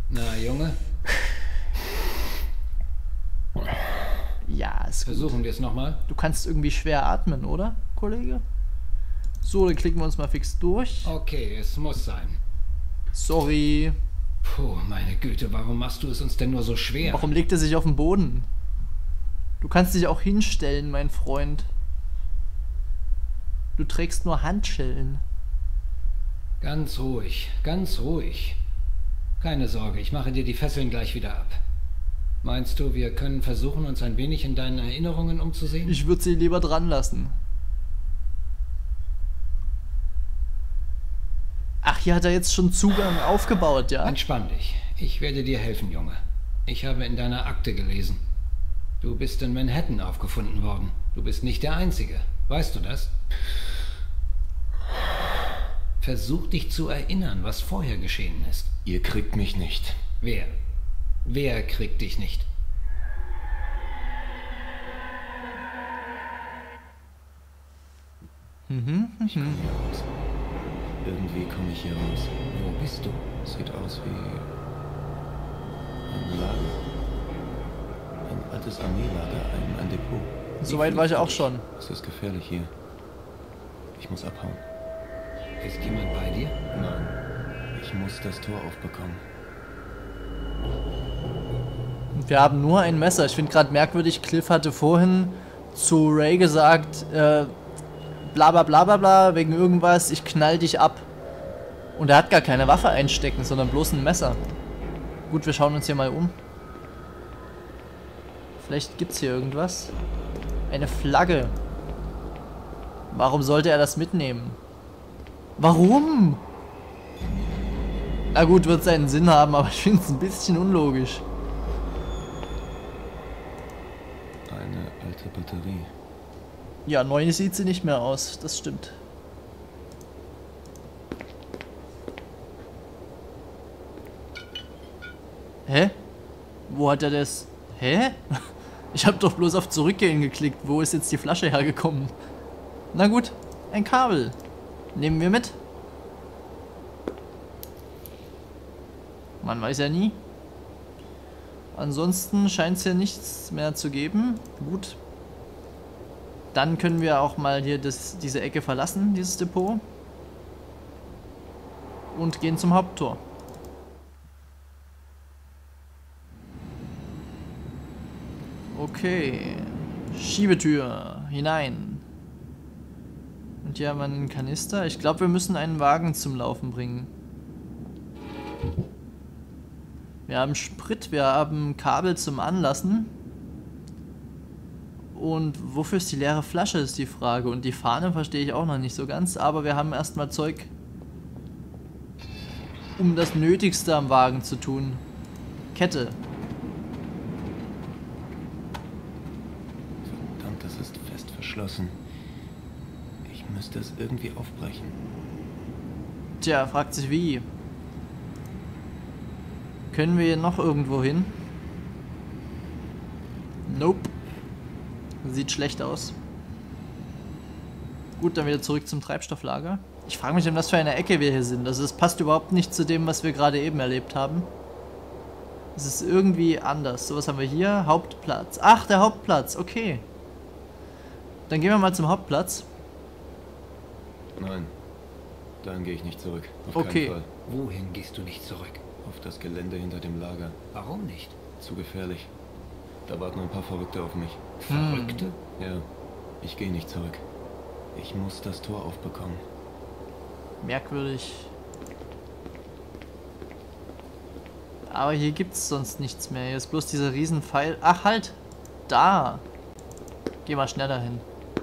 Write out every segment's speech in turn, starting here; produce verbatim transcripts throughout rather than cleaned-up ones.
Na, Junge? Ja, ist gut. Versuchen wir es nochmal. Du kannst irgendwie schwer atmen, oder, Kollege? So, dann klicken wir uns mal fix durch. Okay, es muss sein. Sorry. Puh, meine Güte, warum machst du es uns denn nur so schwer? Warum legt er sich auf den Boden? Du kannst dich auch hinstellen, mein Freund. Du trägst nur Handschellen. Ganz ruhig, ganz ruhig. Keine Sorge, ich mache dir die Fesseln gleich wieder ab. Meinst du, wir können versuchen, uns ein wenig in deinen Erinnerungen umzusehen? Ich würde sie lieber dran lassen. Ach, hier hat er jetzt schon Zugang aufgebaut, ja? Entspann dich. Ich werde dir helfen, Junge. Ich habe in deiner Akte gelesen. Du bist in Manhattan aufgefunden worden. Du bist nicht der Einzige. Weißt du das? Versuch dich zu erinnern, was vorher geschehen ist. Ihr kriegt mich nicht. Wer? Wer kriegt dich nicht? Mhm, Ich komme hier raus. Irgendwie komme ich hier raus. Wo bist du? Sieht aus wie ein Lager. Ein altes Armeelager, ein, ein Depot. Soweit war ich auch schon. Es ist gefährlich hier. Ich muss abhauen. Ist jemand bei dir? Nein. Ich muss das Tor aufbekommen. Wir haben nur ein Messer. Ich finde gerade merkwürdig, Cliff hatte vorhin zu Ray gesagt, äh, bla bla bla bla bla, wegen irgendwas, ich knall dich ab. Und er hat gar keine Waffe einstecken, sondern bloß ein Messer. Gut, wir schauen uns hier mal um. Vielleicht gibt es hier irgendwas. Eine Flagge. Warum sollte er das mitnehmen? Warum? Na gut, wird seinen Sinn haben, aber ich finde es ein bisschen unlogisch. Eine alte Batterie. Ja, neu sieht sie nicht mehr aus, das stimmt. Hä? Wo hat er das? Hä? Ich habe doch bloß auf Zurückgehen geklickt. Wo ist jetzt die Flasche hergekommen? Na gut, ein Kabel. Nehmen wir mit. Man weiß ja nie. Ansonsten scheint es hier nichts mehr zu geben. Gut. Dann können wir auch mal hier das, diese Ecke verlassen, dieses Depot. Und gehen zum Haupttor. Okay. Schiebetür. Hinein. Und hier haben wir einen Kanister. Ich glaube, wir müssen einen Wagen zum Laufen bringen. Wir haben Sprit, wir haben Kabel zum Anlassen. Und wofür ist die leere Flasche, ist die Frage. Und die Fahne verstehe ich auch noch nicht so ganz. Aber wir haben erstmal Zeug, um das Nötigste am Wagen zu tun. Kette. Verdammt, das ist fest verschlossen. Ich müsste es irgendwie aufbrechen. Tja, fragt sich wie. Können wir noch irgendwo hin? Nope. Sieht schlecht aus. Gut, dann wieder zurück zum Treibstofflager. Ich frage mich, in was für eine Ecke wir hier sind. Also es passt überhaupt nicht zu dem, was wir gerade eben erlebt haben. Es ist irgendwie anders. So, was haben wir hier? Hauptplatz. Ach, der Hauptplatz. Okay. Dann gehen wir mal zum Hauptplatz. Nein, dahin gehe ich nicht zurück. Auf Okay. keinen Fall. Wohin gehst du nicht zurück? Auf das Gelände hinter dem Lager. Warum nicht? Zu gefährlich. Da warten ein paar Verrückte auf mich. Verrückte? Ja, ich gehe nicht zurück. Ich muss das Tor aufbekommen. Merkwürdig. Aber hier gibt es sonst nichts mehr. Hier ist bloß dieser riesen Pfeil. Ach halt! Da! Geh mal schneller hin.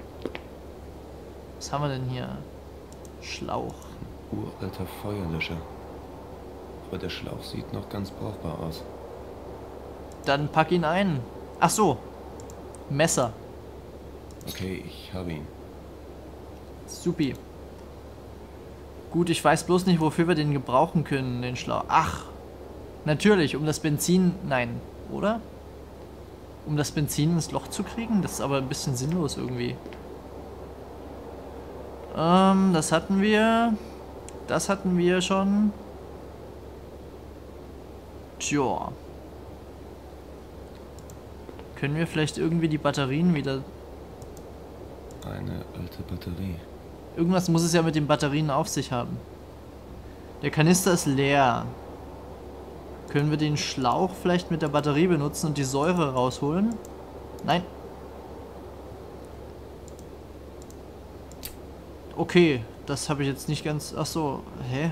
Was haben wir denn hier? Schlauch. Uralter Feuerlöscher. Aber der Schlauch sieht noch ganz brauchbar aus. Dann pack ihn ein. Ach so. Messer. Okay, ich habe ihn. Supi. Gut, ich weiß bloß nicht, wofür wir den gebrauchen können, den Schlauch. Ach. Natürlich, um das Benzin... Nein, oder? Um das Benzin ins Loch zu kriegen? Das ist aber ein bisschen sinnlos irgendwie. Ähm, das hatten wir. Das hatten wir schon. Tja. Können wir vielleicht irgendwie die Batterien wieder... Eine alte Batterie. Irgendwas muss es ja mit den Batterien auf sich haben. Der Kanister ist leer. Können wir den Schlauch vielleicht mit der Batterie benutzen und die Säure rausholen? Nein. Okay, das habe ich jetzt nicht ganz... Ach so, hä?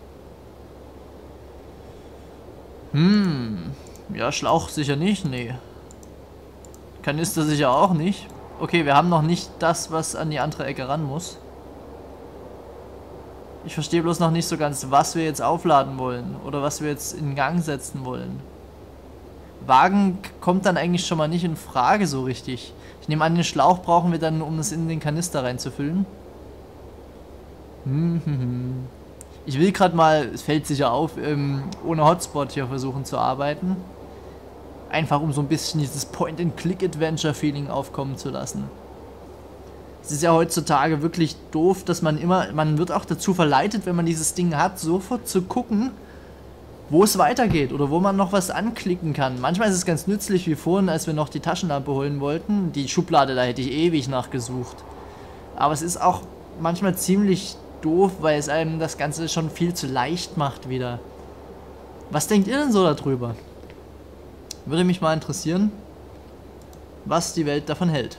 Hm. Ja, Schlauch sicher nicht, nee. Kanister sicher auch nicht. Okay, wir haben noch nicht das, was an die andere Ecke ran muss. Ich verstehe bloß noch nicht so ganz, was wir jetzt aufladen wollen oder was wir jetzt in Gang setzen wollen. Wagen kommt dann eigentlich schon mal nicht in Frage so richtig. Ich nehme an, den Schlauch brauchen wir dann, um es in den Kanister reinzufüllen. Hm, ich will gerade mal, es fällt sicher auf, ähm, ohne Hotspot hier versuchen zu arbeiten. Einfach um so ein bisschen dieses Point-and-Click-Adventure-Feeling aufkommen zu lassen. Es ist ja heutzutage wirklich doof, dass man immer, man wird auch dazu verleitet, wenn man dieses Ding hat, sofort zu gucken, wo es weitergeht oder wo man noch was anklicken kann. Manchmal ist es ganz nützlich, wie vorhin, als wir noch die Taschenlampe holen wollten. Die Schublade, da hätte ich ewig nachgesucht. Aber es ist auch manchmal ziemlich doof, weil es einem das Ganze schon viel zu leicht macht wieder. Was denkt ihr denn so darüber? Würde mich mal interessieren, was die Welt davon hält.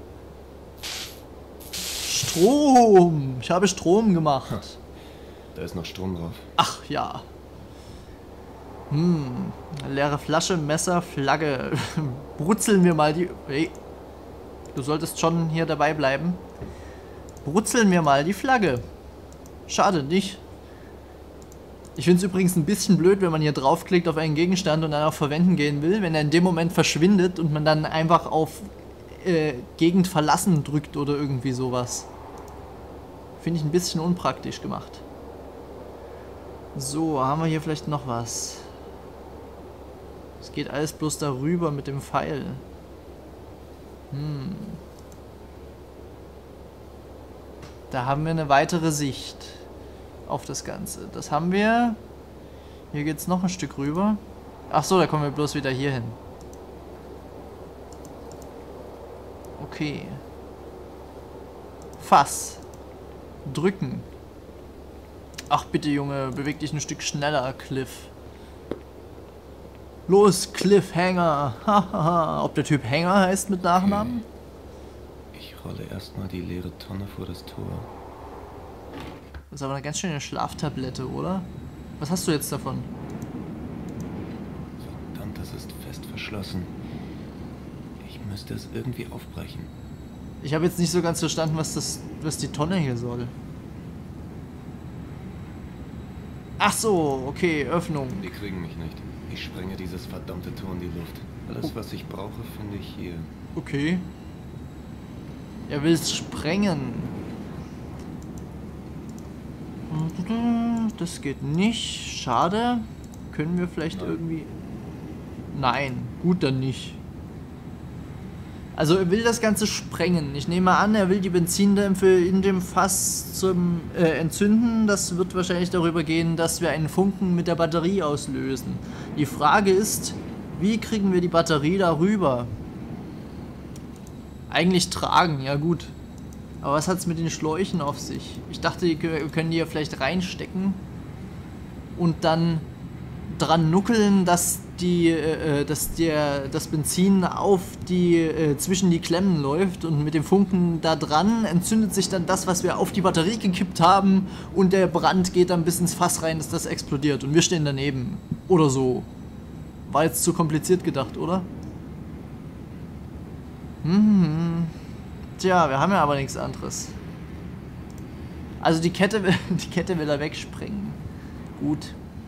Strom! Ich habe Strom gemacht. Da ist noch Strom drauf. Ach ja. Hm. Leere Flasche, Messer, Flagge. Brutzeln wir mal die... Hey. Du solltest schon hier dabei bleiben. Brutzeln wir mal die Flagge. Schade nicht. Ich finde es übrigens ein bisschen blöd, wenn man hier draufklickt auf einen Gegenstand und dann auf Verwenden gehen will, wenn er in dem Moment verschwindet und man dann einfach auf äh, Gegend verlassen drückt oder irgendwie sowas. Finde ich ein bisschen unpraktisch gemacht. So, haben wir hier vielleicht noch was? Es geht alles bloß darüber mit dem Pfeil. Hm. Da haben wir eine weitere Sicht auf das Ganze. Das haben wir. Hier geht es noch ein Stück rüber. Ach so, da kommen wir bloß wieder hier hin. Okay. Fass. Drücken. Ach bitte, Junge, beweg dich ein Stück schneller, Cliff. Los, Cliffhanger. Hahaha. Ob der Typ Hänger heißt mit Nachnamen? Ich rolle erstmal die leere Tonne vor das Tor. Das ist aber eine ganz schöne Schlaftablette, oder? Was hast du jetzt davon? Verdammt, das ist fest verschlossen. Ich müsste es irgendwie aufbrechen. Ich habe jetzt nicht so ganz verstanden, was das, was die Tonne hier soll. Ach so, okay, Öffnung. Die kriegen mich nicht. Ich sprenge dieses verdammte Tor in die Luft. Alles, was ich brauche, finde ich hier. Okay. Er will es sprengen. Das geht nicht. Schade. Können wir vielleicht Nein. irgendwie... Nein, gut dann nicht. Also er will das Ganze sprengen. Ich nehme an, er will die Benzindämpfe in dem Fass zum äh, entzünden. Das wird wahrscheinlich darüber gehen, dass wir einen Funken mit der Batterie auslösen. Die Frage ist, wie kriegen wir die Batterie darüber? Eigentlich tragen, ja gut. Aber was hat es mit den Schläuchen auf sich? Ich dachte, wir können die ja vielleicht reinstecken und dann dran nuckeln, dass die, äh, dass der, das Benzin auf die, äh, zwischen die Klemmen läuft und mit dem Funken da dran entzündet sich dann das, was wir auf die Batterie gekippt haben und der Brand geht dann bis ins Fass rein, dass das explodiert und wir stehen daneben. Oder so. War jetzt zu kompliziert gedacht, oder? Hm. Tja, wir haben ja aber nichts anderes. Also die Kette, die Kette will er wegsprengen. Gut.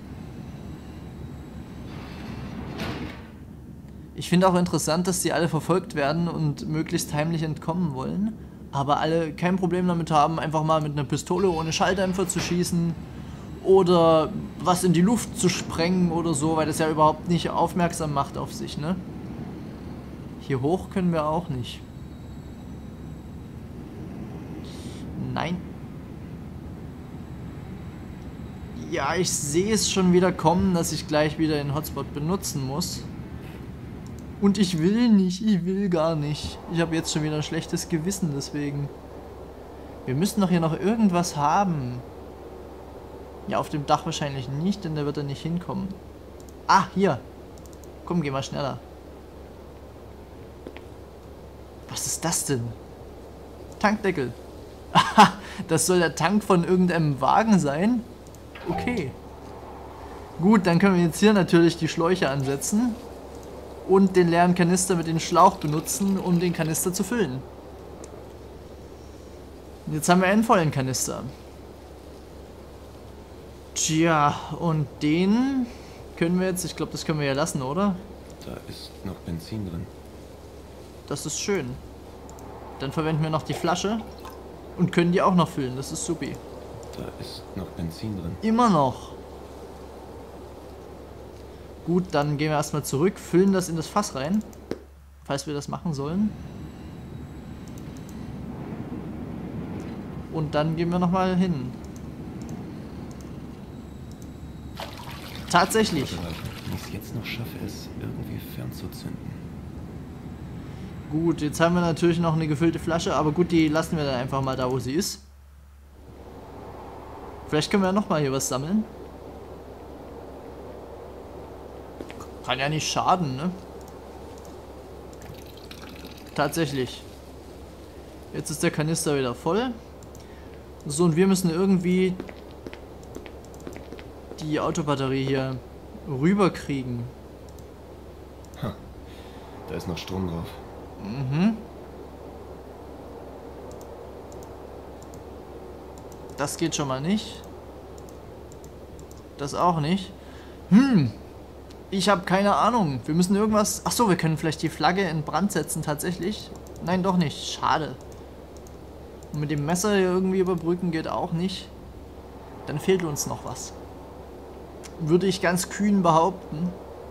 Ich finde auch interessant, dass die alle verfolgt werden und möglichst heimlich entkommen wollen. Aber alle kein Problem damit haben, einfach mal mit einer Pistole ohne Schalldämpfer zu schießen. Oder was in die Luft zu sprengen oder so, weil das ja überhaupt nicht aufmerksam macht auf sich, ne? Hier hoch können wir auch nicht. Nein. Ja, ich sehe es schon wieder kommen, dass ich gleich wieder den Hotspot benutzen muss. Und ich will nicht, ich will gar nicht. Ich habe jetzt schon wieder ein schlechtes Gewissen deswegen. Wir müssen doch hier noch irgendwas haben. Ja, auf dem Dach wahrscheinlich nicht, denn da wird er nicht hinkommen. Ah, hier. Komm, geh mal schneller. Was ist das denn? Tankdeckel. Aha, das soll der Tank von irgendeinem Wagen sein? Okay. Gut, dann können wir jetzt hier natürlich die Schläuche ansetzen. Und den leeren Kanister mit dem Schlauch benutzen, um den Kanister zu füllen. Jetzt haben wir einen vollen Kanister. Tja, und den können wir jetzt, ich glaube, das können wir ja lassen, oder? Da ist noch Benzin drin. Das ist schön. Dann verwenden wir noch die Flasche und können die auch noch füllen, das ist supi. Da ist noch Benzin drin. Immer noch. Gut, dann gehen wir erstmal zurück, füllen das in das Fass rein, falls wir das machen sollen. Und dann gehen wir nochmal hin. Tatsächlich. Wenn ich es jetzt noch schaffe, es irgendwie fernzuzünden. Gut, jetzt haben wir natürlich noch eine gefüllte Flasche, aber gut, die lassen wir dann einfach mal da, wo sie ist. Vielleicht können wir ja nochmal hier was sammeln. Kann ja nicht schaden, ne? Tatsächlich. Jetzt ist der Kanister wieder voll. So, und wir müssen irgendwie die Autobatterie hier rüberkriegen. Ha, da ist noch Strom drauf. Mhm. Das geht schon mal nicht. Das auch nicht. Hm. Ich habe keine Ahnung. Wir müssen irgendwas... Achso, wir können vielleicht die Flagge in Brand setzen, tatsächlich. Nein, doch nicht. Schade. Und mit dem Messer hier irgendwie überbrücken geht auch nicht. Dann fehlt uns noch was. Würde ich ganz kühn behaupten.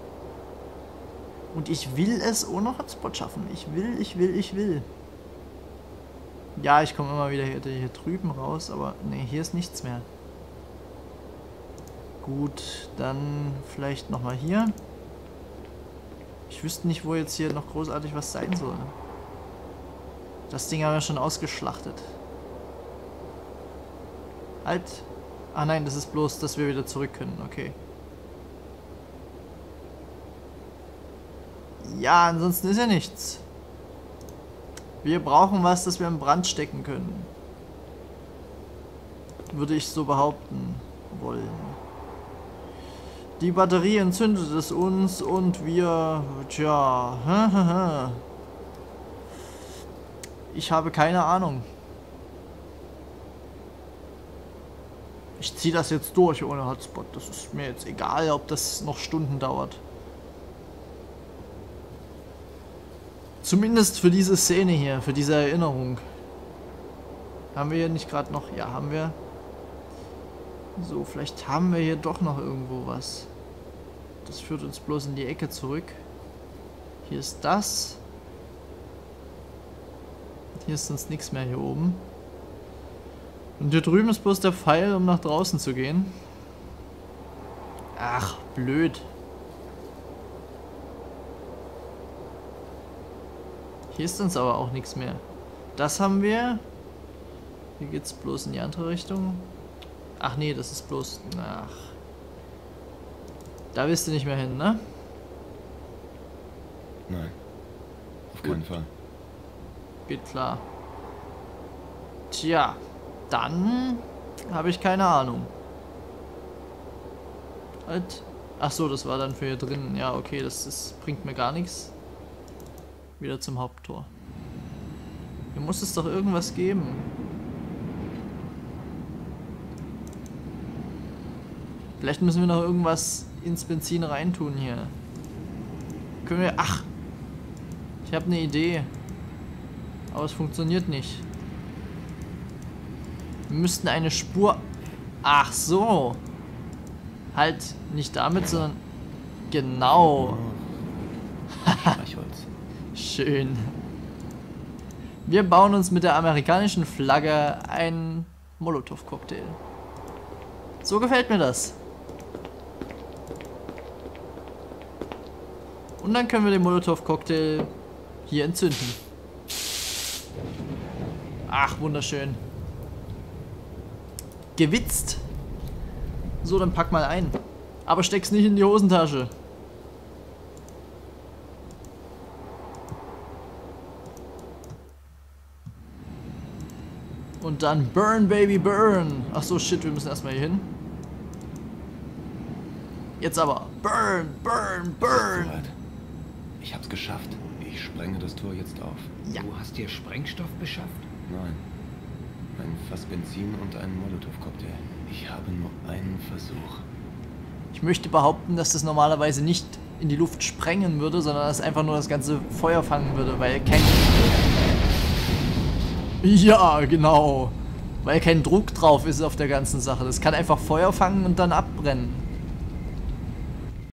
Und ich will es ohne Hotspot schaffen. Ich will, ich will, ich will. Ja, ich komme immer wieder hier, hier drüben raus, aber nee, hier ist nichts mehr. Gut, dann vielleicht nochmal hier. Ich wüsste nicht, wo jetzt hier noch großartig was sein soll. Das Ding haben wir schon ausgeschlachtet. Halt. Ah nein, das ist bloß, dass wir wieder zurück können. Okay. Ja, ansonsten ist ja nichts. Wir brauchen was, das wir in Brand stecken können. Würde ich so behaupten wollen. Die Batterie entzündet es uns und wir... Tja... Ich habe keine Ahnung. Ich ziehe das jetzt durch ohne Hotspot. Das ist mir jetzt egal, ob das noch Stunden dauert. Zumindest für diese Szene hier, für diese Erinnerung. Haben wir hier nicht gerade noch... Ja, haben wir. So, vielleicht haben wir hier doch noch irgendwo was. Das führt uns bloß in die Ecke zurück. Hier ist das. Hier ist sonst nichts mehr hier oben. Und hier drüben ist bloß der Pfeil, um nach draußen zu gehen. Ach, blöd. Hier ist uns aber auch nichts mehr. Das haben wir. Hier geht's bloß in die andere Richtung. Ach nee, das ist bloß... Ach. Da willst du nicht mehr hin, ne? Nein. Auf keinen Fall. Geht klar. Tja, dann habe ich keine Ahnung. Halt. Ach so, das war dann für hier drin. Ja, okay, das, das bringt mir gar nichts. Wieder zum Haupttor. Hier muss es doch irgendwas geben. Vielleicht müssen wir noch irgendwas ins Benzin reintun hier. Können wir... Ach! Ich habe eine Idee. Aber es funktioniert nicht. Wir müssten eine Spur... Ach so! Halt, nicht damit, sondern... Genau! Streichholz. Schön. Wir bauen uns mit der amerikanischen Flagge einen Molotow-Cocktail. So gefällt mir das. Und dann können wir den Molotow-Cocktail hier entzünden. Ach, wunderschön. Gewitzt. So, dann pack mal ein. Aber steck's nicht in die Hosentasche. Und dann burn, baby, burn. Ach so, shit, wir müssen erstmal hier hin. Jetzt aber. Burn, burn, burn. Ich hab's geschafft. Ich sprenge das Tor jetzt auf. Ja. Du hast dir Sprengstoff beschafft? Nein. Ein Fass Benzin und einen Molotow-Cocktail. Ich habe nur einen Versuch. Ich möchte behaupten, dass das normalerweise nicht in die Luft sprengen würde, sondern dass einfach nur das ganze Feuer fangen würde, weil kein... Ja, genau. Weil kein Druck drauf ist auf der ganzen Sache. Das kann einfach Feuer fangen und dann abbrennen.